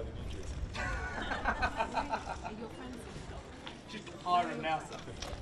Just hire him now, sir.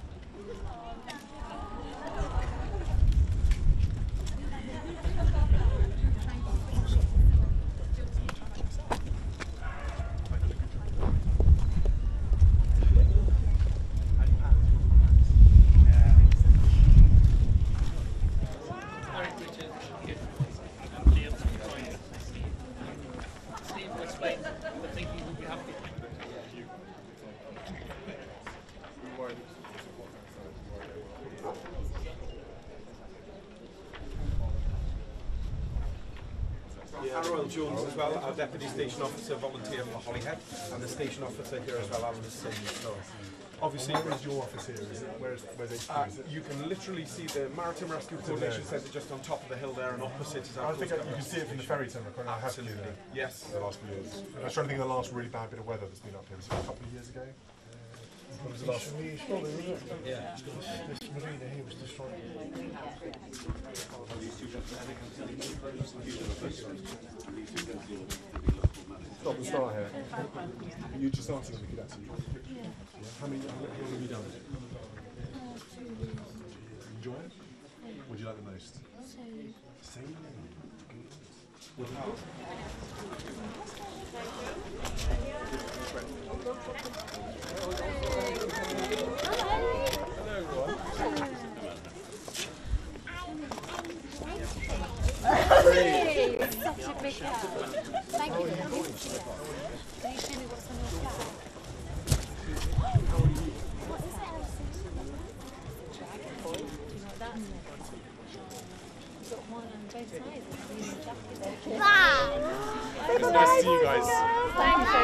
Jones as well, our Deputy Station Officer, volunteer for Holyhead, and the Station Officer here as well, Alan Singh. So, obviously, where is your office here? Is it, where's HQ? You can literally see the Maritime Rescue Coordination Centre just on top of the hill there, and opposite is our. I think you can see it from the ferry terminal. Absolutely, yes. The last few years. I was trying to think of the last really bad bit of weather that's been up here. Was it a couple of years ago? What was the last? Yeah. This marina here was destroyed. Stop and start here. You just started on the cadet. Yeah. How long have you done? Enjoy it? What do you like the most? Sailing. Good. Such a big cat. Thank you. Can you show me what's on your cat? What is it? Dragon boy. Do you know what that is? You've got one on both sides. It's nice to see you guys. Thank you.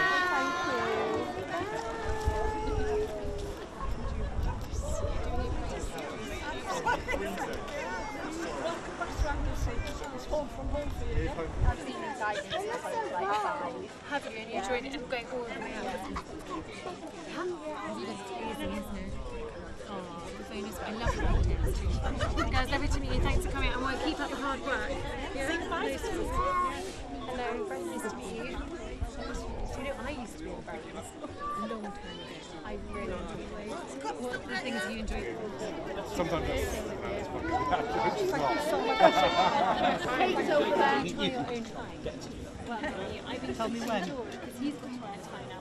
I've seen these guys in like 5. Have you? And you enjoyed it and going all the way out? It's amazing, isn't it? Oh, the phone is. I love it. Guys, lovely to meet you. Thanks for coming out and we'll keep up the hard work. Yeah? Hello, very nice to meet you. You know, I used to be in Barracks a long time ago. I really enjoyed it. What are the things you enjoyed? Sometimes that's Take over there. Enjoy your own time. Well, I've been Tell me when. because he's got time.